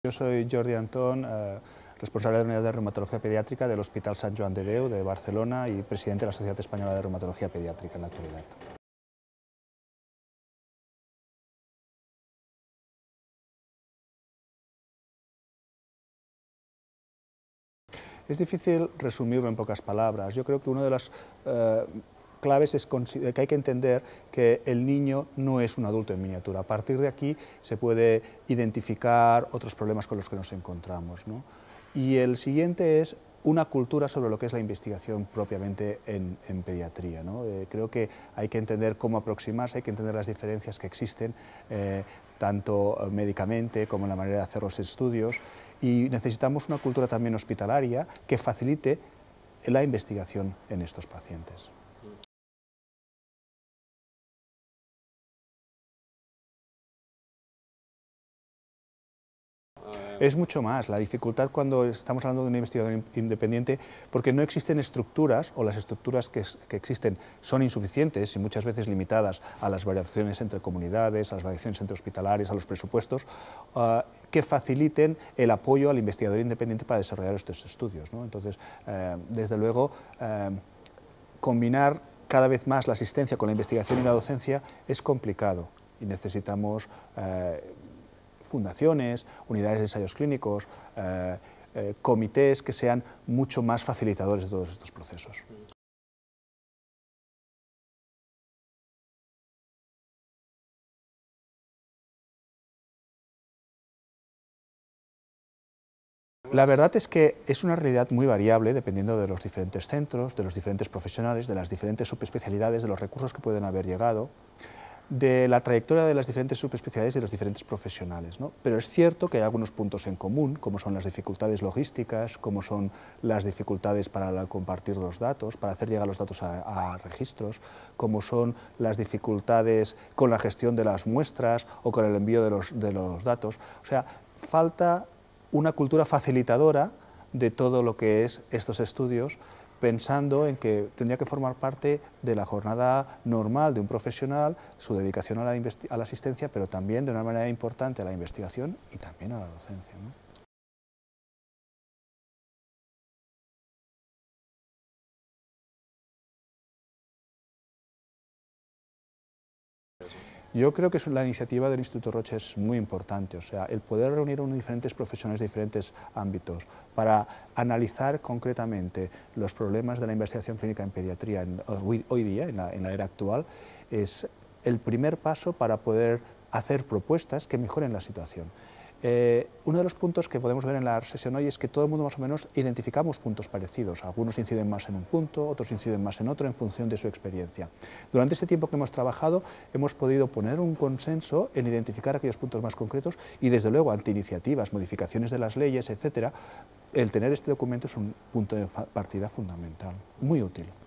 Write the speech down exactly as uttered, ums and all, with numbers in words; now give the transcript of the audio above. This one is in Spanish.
Yo soy Jordi Antón, eh, responsable de la Unidad de Reumatología Pediátrica del Hospital Sant Joan de Déu de Barcelona y presidente de la Sociedad Española de Reumatología Pediátrica en la actualidad. Es difícil resumirlo en pocas palabras. Yo creo que una de las eh, claves es que hay que entender que el niño no es un adulto en miniatura. A partir de aquí se puede identificar otros problemas con los que nos encontramos, ¿no? Y el siguiente es una cultura sobre lo que es la investigación propiamente en, en pediatría, ¿no? Eh, creo que hay que entender cómo aproximarse, hay que entender las diferencias que existen, eh, tanto médicamente como en la manera de hacer los estudios, y necesitamos una cultura también hospitalaria que facilite la investigación en estos pacientes. Es mucho más, la dificultad cuando estamos hablando de una investigación independiente, porque no existen estructuras, o las estructuras que, que existen son insuficientes y muchas veces limitadas a las variaciones entre comunidades, a las variaciones entre hospitalarios, a los presupuestos, uh, que faciliten el apoyo al investigador independiente para desarrollar estos estudios, ¿no? Entonces, eh, desde luego, eh, combinar cada vez más la asistencia con la investigación y la docencia es complicado y necesitamos eh, fundaciones, unidades de ensayos clínicos, eh, eh, comités que sean mucho más facilitadores de todos estos procesos. La verdad es que es una realidad muy variable dependiendo de los diferentes centros, de los diferentes profesionales, de las diferentes subespecialidades, de los recursos que pueden haber llegado, de la trayectoria de las diferentes subespecialidades y de los diferentes profesionales, ¿no? Pero es cierto que hay algunos puntos en común, como son las dificultades logísticas, como son las dificultades para compartir los datos, para hacer llegar los datos a, a registros, como son las dificultades con la gestión de las muestras o con el envío de los, de los datos. O sea, falta una cultura facilitadora de todo lo que es estos estudios, pensando en que tendría que formar parte de la jornada normal de un profesional, su dedicación a la, a la asistencia, pero también de una manera importante a la investigación y también a la docencia, ¿no? Yo creo que la iniciativa del Instituto Roche es muy importante, o sea, el poder reunir a unos diferentes profesionales de diferentes ámbitos para analizar concretamente los problemas de la investigación clínica en pediatría en, hoy, hoy día, en la, en la era actual, es el primer paso para poder hacer propuestas que mejoren la situación. Eh, uno de los puntos que podemos ver en la sesión hoy es que todo el mundo más o menos identificamos puntos parecidos. Algunos inciden más en un punto, otros inciden más en otro en función de su experiencia. Durante este tiempo que hemos trabajado hemos podido poner un consenso en identificar aquellos puntos más concretos y desde luego ante iniciativas, modificaciones de las leyes, etcétera, el tener este documento es un punto de partida fundamental, muy útil.